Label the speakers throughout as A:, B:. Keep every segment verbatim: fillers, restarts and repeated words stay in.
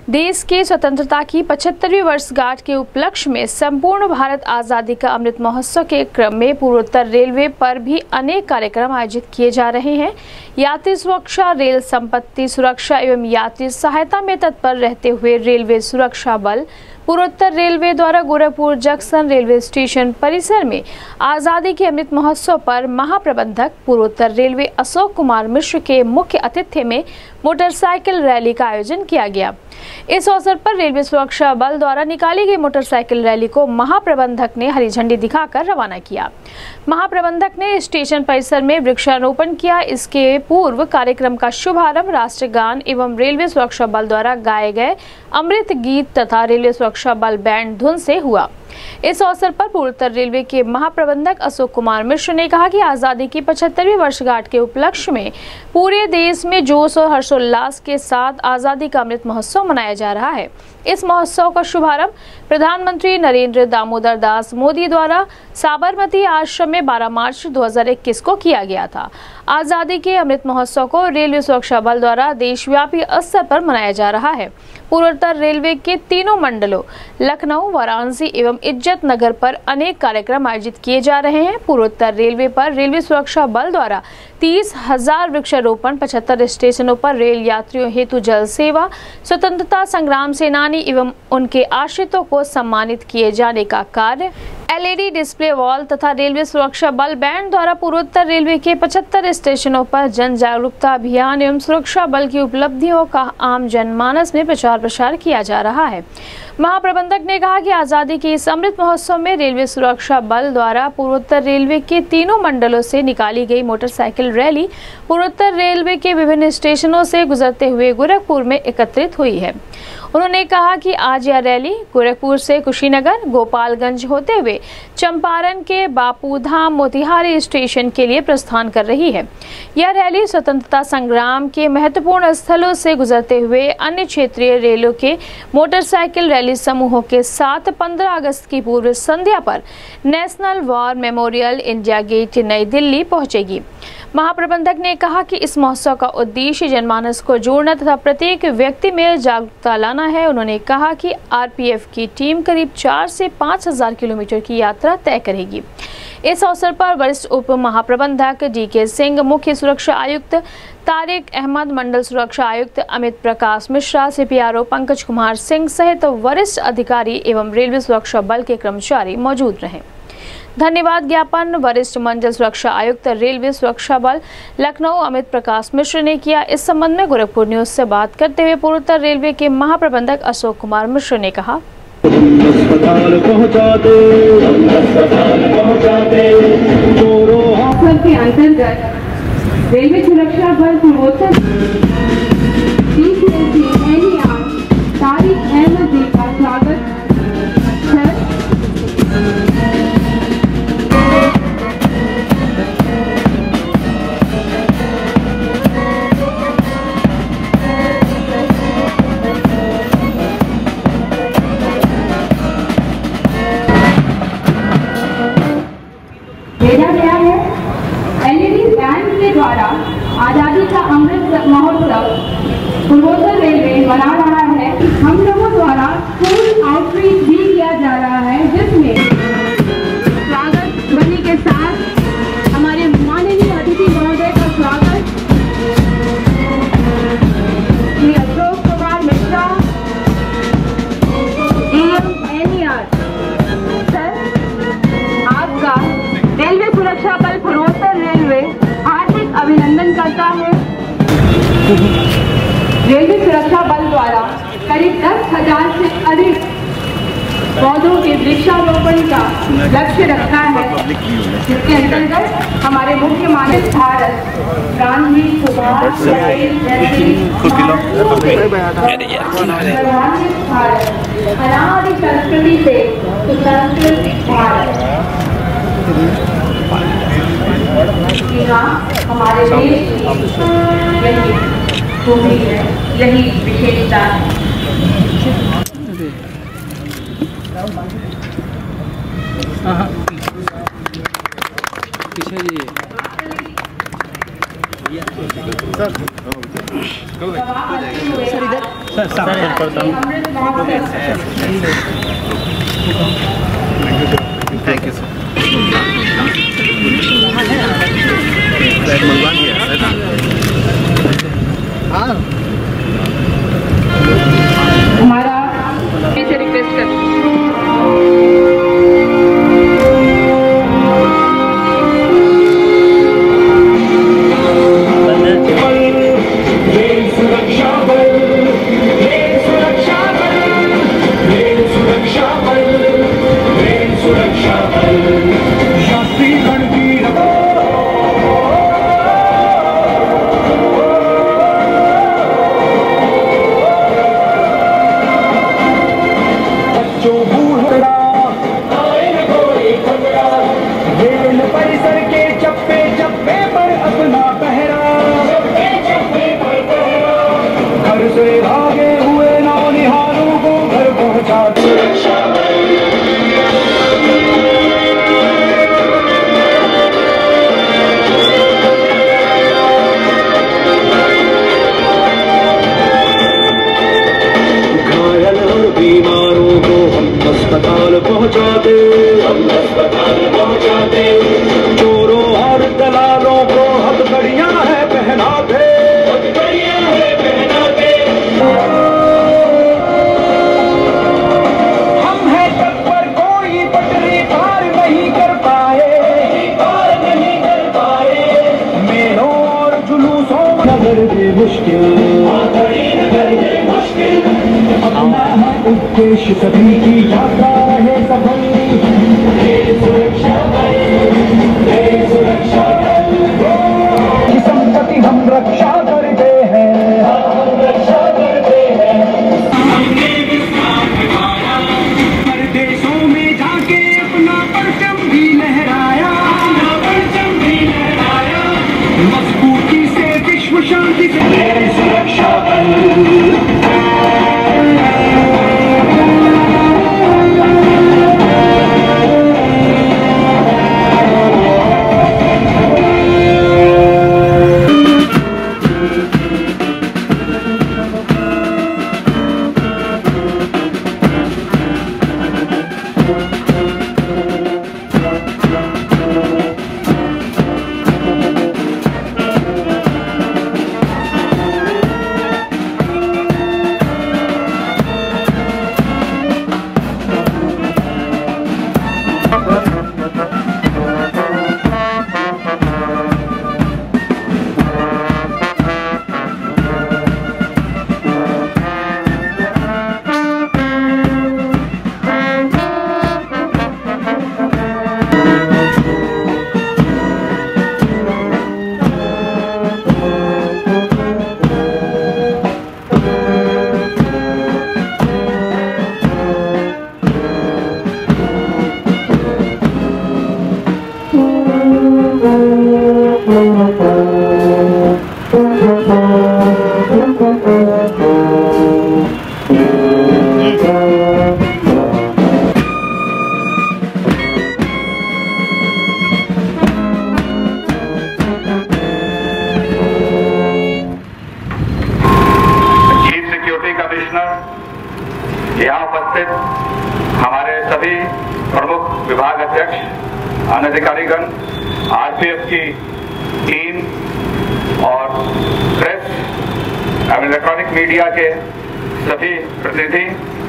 A: देश के स्वतंत्रता की पचहत्तरवीं वर्षगांठ के उपलक्ष्य में संपूर्ण भारत आज़ादी का अमृत महोत्सव के क्रम में पूर्वोत्तर रेलवे पर भी अनेक कार्यक्रम आयोजित किए जा रहे हैं। यात्री सुरक्षा, रेल संपत्ति सुरक्षा एवं यात्री सहायता में तत्पर रहते हुए रेलवे सुरक्षा बल पूर्वोत्तर रेलवे द्वारा गोरखपुर जंक्शन रेलवे स्टेशन परिसर में आज़ादी के अमृत महोत्सव पर महाप्रबंधक पूर्वोत्तर रेलवे अशोक कुमार मिश्र के मुख्य आतिथ्य में मोटरसाइकिल रैली का आयोजन किया गया। इस अवसर पर रेलवे सुरक्षा बल द्वारा निकाली गई मोटरसाइकिल रैली को महाप्रबंधक ने हरी झंडी दिखाकर रवाना किया। महाप्रबंधक ने स्टेशन परिसर में वृक्षारोपण किया। इसके पूर्व कार्यक्रम का शुभारंभ राष्ट्रगान एवं रेलवे सुरक्षा बल द्वारा गाए गए अमृत गीत तथा रेलवे सुरक्षा बल बैंड धुन से हुआ। इस अवसर पर पूर्वोत्तर रेलवे के महाप्रबंधक अशोक कुमार मिश्र ने कहा कि आज़ादी की पचहत्तरवीं वर्षगांठ के उपलक्ष्य में पूरे देश में जोश और हर्षोल्लास के साथ आज़ादी का अमृत महोत्सव मनाया जा रहा है। इस महोत्सव का शुभारंभ प्रधानमंत्री नरेंद्र दामोदर दास मोदी द्वारा साबरमती आश्रम में बारह मार्च दो हज़ार इक्कीस को किया गया था। आज़ादी के अमृत महोत्सव को रेलवे सुरक्षा बल द्वारा देशव्यापी स्तर पर मनाया जा रहा है। पूर्वोत्तर रेलवे के तीनों मंडलों लखनऊ, वाराणसी एवं इज्जत नगर पर अनेक कार्यक्रम आयोजित किए जा रहे हैं। पूर्वोत्तर रेलवे पर रेलवे सुरक्षा बल द्वारा तीस हजार वृक्षारोपण, पचहत्तर स्टेशनों पर रेल यात्रियों हेतु जल सेवा, स्वतंत्रता संग्राम सेनानी एवं उनके आश्रितों को सम्मानित किए जाने का कार्य, एलईडी डिस्प्ले वॉल तथा रेलवे सुरक्षा बल बैंड द्वारा पूर्वोत्तर रेलवे के पचहत्तर स्टेशनों पर जन जागरूकता अभियान एवं सुरक्षा बल की उपलब्धियों का आम जनमानस में प्रचार प्रसार किया जा रहा है। महाप्रबंधक ने कहा कि आज़ादी के इस अमृत महोत्सव में रेलवे सुरक्षा बल द्वारा पूर्वोत्तर रेलवे के तीनों मंडलों से निकाली गई मोटरसाइकिल रैली पूर्वोत्तर रेलवे के विभिन्न स्टेशनों से गुजरते हुए गोरखपुर में एकत्रित हुई है। उन्होंने कहा कि आज यह रैली गोरखपुर से कुशीनगर, गोपालगंज होते हुए चंपारण के बापूधाम मोतिहारी स्टेशन के लिए प्रस्थान कर रही है। यह रैली स्वतंत्रता संग्राम के महत्वपूर्ण स्थलों से गुजरते हुए अन्य क्षेत्रीय रेलों के मोटरसाइकिल रैली समूहों के साथ पंद्रह अगस्त की पूर्व संध्या पर national war memorial India gate नई दिल्ली पहुंचेगी। महाप्रबंधक ने कहा कि इस महोत्सव का उद्देश्य जनमानस को जोड़ना तथा प्रत्येक व्यक्ति में जागरूकता लाना है। उन्होंने कहा कि आरपीएफ की टीम करीब चार से पाँच हजार किलोमीटर की यात्रा तय करेगी। इस अवसर पर वरिष्ठ उप महाप्रबंधक डी के सिंह, मुख्य सुरक्षा आयुक्त तारिक अहमद, मंडल सुरक्षा आयुक्त अमित प्रकाश मिश्रा, सीपीआरओ पंकज कुमार सिंह सहित वरिष्ठ अधिकारी एवं रेलवे सुरक्षा बल के कर्मचारी मौजूद रहे। धन्यवाद ज्ञापन वरिष्ठ मंडल सुरक्षा आयुक्त रेलवे सुरक्षा बल लखनऊ अमित प्रकाश मिश्र ने किया। इस संबंध में गोरखपुर न्यूज से बात करते हुए पूर्वोत्तर रेलवे के महाप्रबंधक अशोक कुमार मिश्र ने कहा,
B: के अंतर्गत रेलवे सुरक्षा बल पूर्वोत्तर तारिक अहमद जी का स्वागत भेजा गया है। एलईडी बैंड के द्वारा आजादी का अमृत महोत्सव पूर्वोत्तर रेलवे मना रहा है। हम लोगों द्वारा फुल आउटरीच भी किया जा रहा है, जिसमें स्वागत ध्वनि के साथ हमारे माननीय अतिथि महोदय का स्वागत श्री अशोक कुमार मिश्रा एएमएनईआर सर, आपका रेलवे सुरक्षा बल पूर्वोत्तर रेलवे हार्दिक अभिनंदन करता है। रेलवे सुरक्षा बल द्वारा करीब दस हजार से अधिक पौधों के वृक्षारोपण का लक्ष्य रखा है, जिसके अंतर्गत हमारे मुख्य मानव भारत गांधी, सुभाष, पटेल जैसे भारत अनादि संस्कृति से सुसंस्कृत भारत यहाँ हमारे देश की यही खूबी है, यही विशेषता है।
C: पीछे जी
B: सर इधर Amrit Mahotsav
C: thank you sir.
B: हमारा इसे रिक्वेस्ट कर
D: अस्पताल पहुंचाते, हम अस्पताल पहुंचाते, चोरों और दलालों को हथकड़ियां है पहनाते, हथकड़ियां है पहनाते। हम हैं तत्पर, कोई पटरी पार नहीं कर पाए, पार नहीं कर पाए। मेलों और जुलूसों नगर के मुश्किल, नगर के मुश्किल, अपना उद्देश्य सभी की यात्रा है सफल। सुरक्षा बल, सुरक्षा बल की संपत्ति हम रक्षा करते हैं, हम रक्षा करते हैं। हमने विश्वास दिखाया, हर देशों में जाके अपना परचम भी लहराया, अपना परचम भी लहराया। मजबूती से विश्व शांति से सुरक्षा बल।
E: यहाँ उपस्थित हमारे सभी प्रमुख विभाग अध्यक्ष, अनधिकारीगण, आरपीएफ की टीम और प्रेस एवं इलेक्ट्रॉनिक मीडिया के सभी प्रतिनिधि,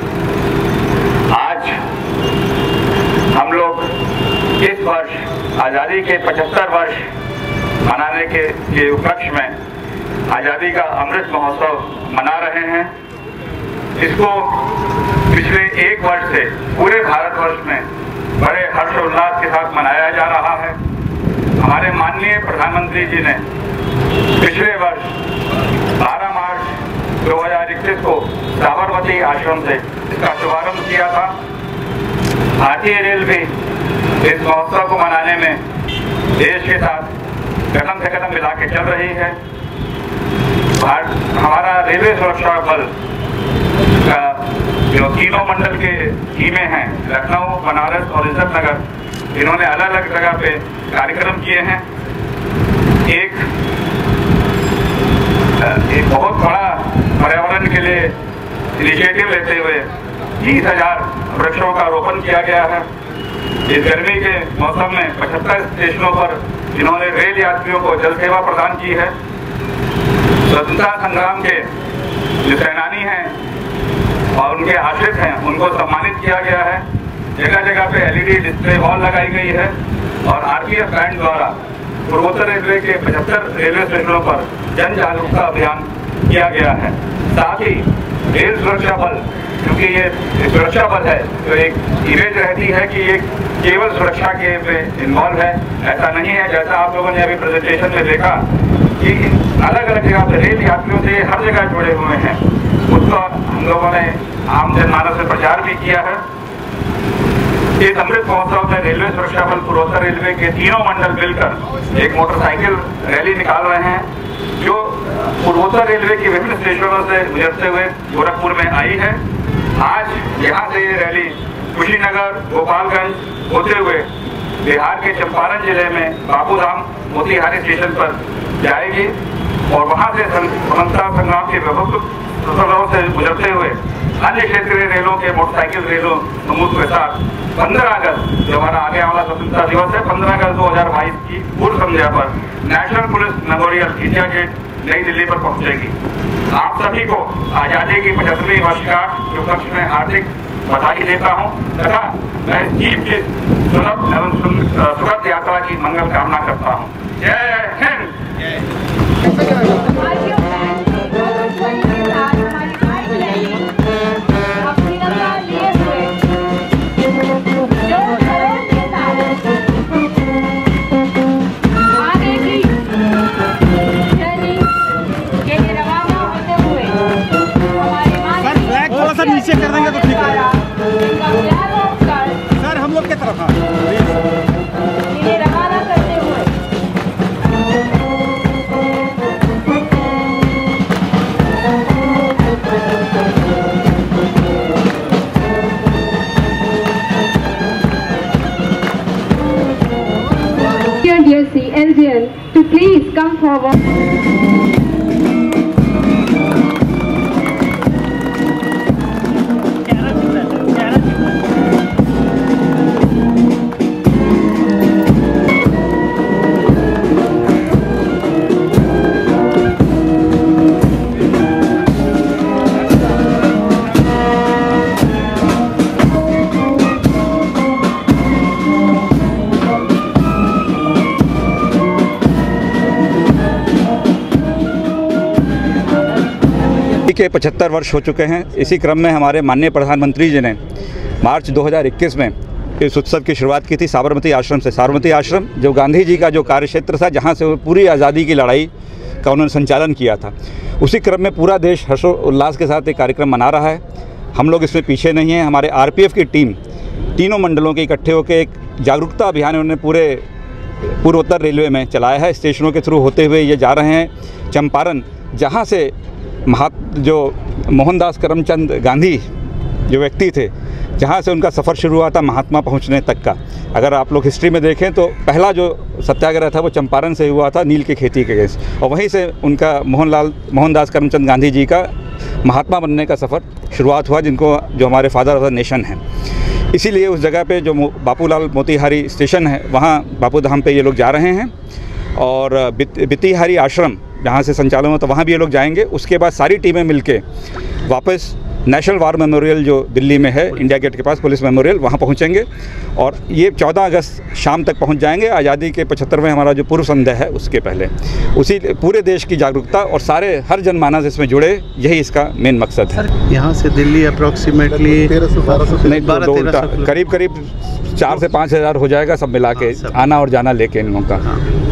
E: आज हम लोग इस वर्ष आज़ादी के पचहत्तर वर्ष मनाने के, के उपलक्ष्य में आज़ादी का अमृत महोत्सव मना रहे हैं। इसको पिछले एक वर्ष से पूरे भारतवर्ष में बड़े हर्षोल्लास के साथ मनाया जा रहा है। हमारे माननीय प्रधानमंत्री जी ने पिछले वर्ष बारह मार्च दो हज़ार इक्कीस को साबरमती आश्रम से इसका शुभारंभ किया था। भारतीय रेल भी इस महोत्सव को मनाने में देश के साथ कदम से कदम मिला के चल रही है। हमारा रेलवे सुरक्षा बल का जो तीनों मंडल के टीमें हैं, लखनऊ, बनारस और इज्जत नगर, इन्होंने अलग अलग जगह पे कार्यक्रम किए हैं। एक, एक बहुत बड़ा पर्यावरण के लिए इनिशिएटिव लेते हुए तीस हजार वृक्षों का रोपण किया गया है। इस गर्मी के मौसम में पचहत्तर स्टेशनों पर इन्होंने रेल यात्रियों को जल सेवा प्रदान की है। स्वतंत्रता संग्राम के जो सेनानी हैं और उनके आश्रित हैं उनको सम्मानित किया गया है। जगह जगह पे एलईडी डिस्प्ले वॉल लगाई गई है और आरपीएफ बैंड द्वारा पूर्वोत्तर रेलवे के पचहत्तर रेलवे स्टेशनों पर जन जागरूकता अभियान किया गया है। साथ ही रेल सुरक्षा बल, क्योंकि ये सुरक्षा बल है तो एक इमेज रहती है कि ये केवल सुरक्षा के में इन्वॉल्व है, ऐसा नहीं है। जैसा आप लोगों ने अभी प्रेजेंटेशन में देखा कि अलग अलग जगह पर रेल यात्रियों से हर जगह जुड़े हुए हैं, उसका हम लोगों ने आम जनमानस में प्रचार भी किया है। इस अमृत महोत्सव में रेलवे सुरक्षा बल पूर्वोत्तर रेलवे के तीनों मंडल मिलकर एक मोटरसाइकिल रैली निकाल रहे हैं जो पूर्वोत्तर रेलवे के विभिन्न स्टेशनों से गुजरते हुए गोरखपुर में आई है। आज यहाँ से ये रैली कुशीनगर गोपालगंज होते हुए बिहार के चंपारण जिले में बापूधाम मोतिहारी स्टेशन पर जाएगी और वहाँ से स्वतंत्रता संग्राम के विभिन्न स्थलों से गुजरते हुए अन्य क्षेत्रीय रेलों के मोटरसाइकिल रेलों समूह के साथ पंद्रह अगस्त जो हमारा आगे वाला स्वतंत्रता दिवस है, पंद्रह अगस्त दो हजार बाईस की पूर्व संध्या पर national police memorial India gate नई दिल्ली पर पहुंचेगी। आप सभी को आजादी की पचहत्तरवीं वर्षगांठ के उपलक्ष्य में हार्दिक बधाई देता हूं तथा मैं जीव की सुलभ एवं सुखद यात्रा की मंगल कामना करता हूं। जय हिंद।
C: नीचे कर देंगे तो ठीक है सर, हम लोग की तरफ।
B: Dear C L G L to please come forward.
F: के पचहत्तर वर्ष हो चुके हैं। इसी क्रम में हमारे माननीय प्रधानमंत्री जी ने मार्च दो हज़ार इक्कीस में इस उत्सव की शुरुआत की थी साबरमती आश्रम से। साबरमती आश्रम जो गांधी जी का जो कार्यक्षेत्र था, जहां से वो पूरी आज़ादी की लड़ाई का उन्होंने संचालन किया था, उसी क्रम में पूरा देश हर्षोल्लास के साथ एक कार्यक्रम मना रहा है। हम लोग इसमें पीछे नहीं हैं। हमारे आर पी एफ की टीम तीनों मंडलों के इकट्ठे होकर एक जागरूकता अभियान उन्होंने पूरे पूर्वोत्तर रेलवे में चलाया है। स्टेशनों के थ्रू होते हुए ये जा रहे हैं चंपारण, जहाँ से महात जो मोहनदास करमचंद गांधी जो व्यक्ति थे, जहाँ से उनका सफ़र शुरू हुआ था महात्मा पहुँचने तक का। अगर आप लोग हिस्ट्री में देखें तो पहला जो सत्याग्रह था वो चंपारण से हुआ था, नील की खेती के केस, और वहीं से उनका मोहनलाल मोहनदास करमचंद गांधी जी का महात्मा बनने का सफ़र शुरुआत हुआ, जिनको जो हमारे फादर ऑफ द नेशन हैं। इसीलिए उस जगह पे जो बापूलाल मोतिहारी स्टेशन है, वहाँ बापूधाम पे ये लोग जा रहे हैं और बितिहारी आश्रम जहाँ से संचालन हो तो वहाँ भी ये लोग जाएंगे। उसके बाद सारी टीमें मिलके वापस नेशनल वार मेमोरियल जो दिल्ली में है, इंडिया गेट के पास पुलिस मेमोरियल, वहाँ पहुँचेंगे और ये चौदह अगस्त शाम तक पहुँच जाएंगे। आज़ादी के पचहत्तरवें हमारा जो पूर्व संध्या है उसके पहले। उसी पूरे देश की जागरूकता और सारे हर जनमानस इसमें जुड़े, यही इसका मेन मकसद है।
C: यहाँ से दिल्ली अप्रॉक्सीमेटली
F: करीब करीब चार से पाँच हज़ार हो जाएगा सब मिला के, आना और जाना लेके इन लोगों का।